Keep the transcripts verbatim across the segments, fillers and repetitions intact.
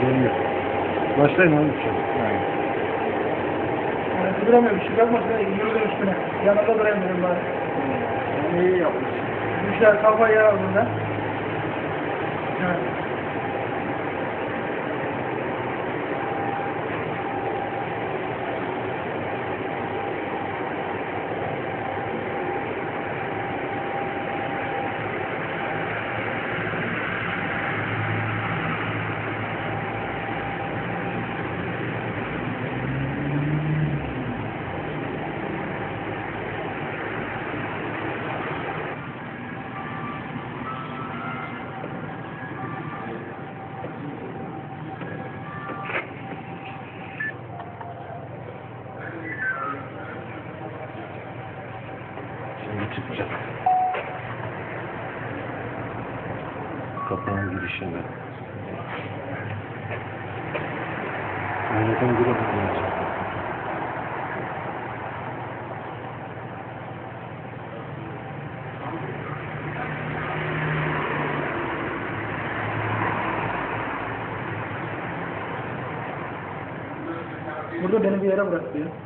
Geliyor. Başlayın oğlum şu an. Yani duramıyorum. Şu yapmasına yürüdüm üstüne. Yanında durayım dedim bari. İyi yapmış. Düşer kafayı yer bunda. Evet. Şimdi çıkacak. Kapının girişinde. Yöneten bir bakın. Burada beni bir yere bırak diyor.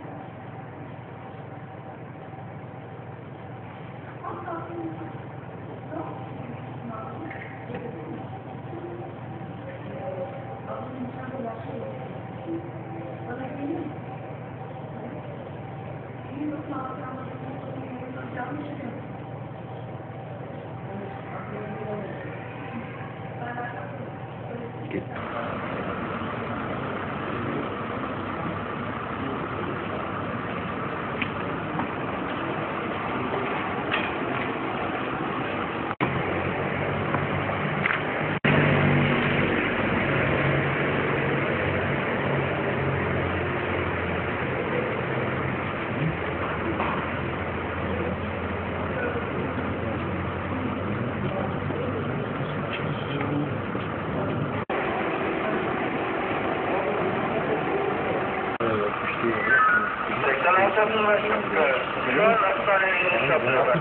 seksen altı ulaştık. Şu an hastaneye iniş yapıyorlar.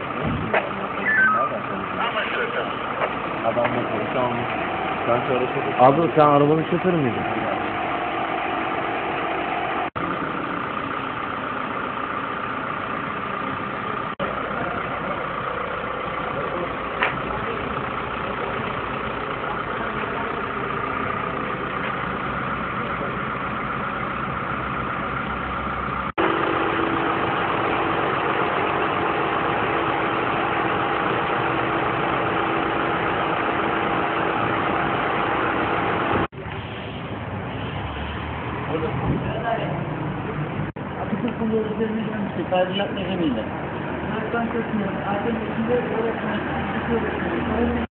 Anlaşıldı. Adamla konuşalım. Ben çalışıyorum. Abi sen arabanın şoförü müydün? Atatürk Kulu üzerine gelmişti. Tadilat nedeniyle. Ben kötüyüm. Aydın içinde öğretmen.